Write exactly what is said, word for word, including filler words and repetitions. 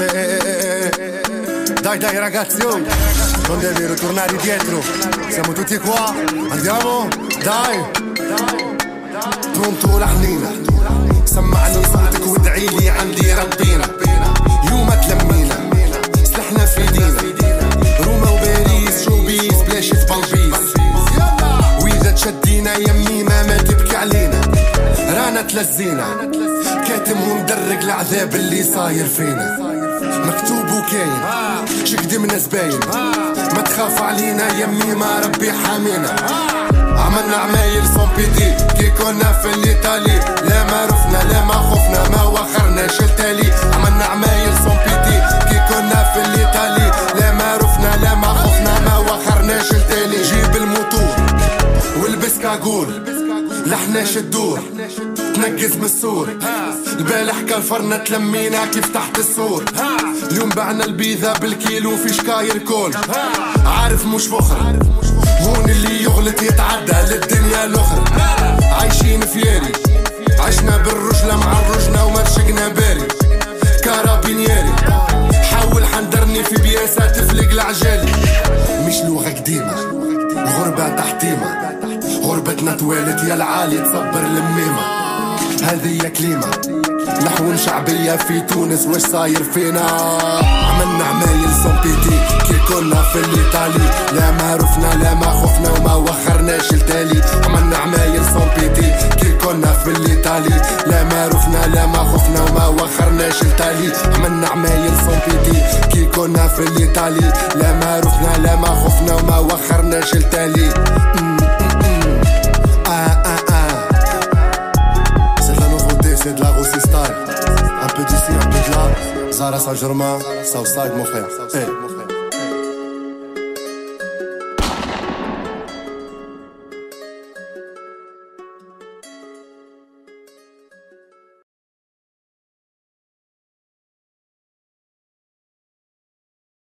Eh, eh, eh, eh. Dai dai ragazzi, oh, non devi ritornare dietro. Siamo tutti qua, andiamo, dai. Pronto لحنينا سمعني صوتك وادعيلي عندي ربينا يوم تلمينا سلحنا في ايدينا روما وباريس شوبيس بلاشة بلبيس واذا تشدينا يمي ما ما تبكي علينا رانا تلزينا كاتم ومدرج العذاب اللي صاير فينا مكتوب وكاين شقدمنا زباين ما تخاف علينا يمي ما ربي حامينا عملنا عمايل صون بيدي كي كنا في الايطالي لا ما رفنا لا ما خفنا ما وخرناش التالي عملنا عمايل صون بيدي كي كنا في الايطالي لا ما رفنا لا ما خفنا ما وخرناش التالي جيب الموتور والبس كاغول لحناش الدور تنقز من السور البارح كالفرنا تلمينا كيف تحت السور اليوم بعنا البيذا بالكيلو في شكاير كول عارف مش فخر هون اللي يغلط يتعدى للدنيا الاخرى عايشين فياري عشنا بالرجلة معرجنا ومرشقنا باري كارابينياري حاول حندرني في بياسة تفلق العجالي مش لغة قديمة الغربة تحتيمة غربتنا توالت يا العالي تصبر الميمة هذه كلمة نحو شعبية في تونس وش صاير فينا عملنا عمايل صون بيتي كي كنا في الايطالي لا ما رفنا لا ما خفنا وما وخرناش التالي عملنا عمايل صون بيتي كي كنا في الايطالي لا ما رفنا لا ما خفنا وما وخرناش التالي عملنا عمايل صون بيتي كي كنا في الايطالي لا ما رفنا لا ما خفنا وما وخرناش التالي c'est de la Rossi style. Un peu d'ici, un peu de là. Zara Saint-Germain, Southside mon frère. Hey.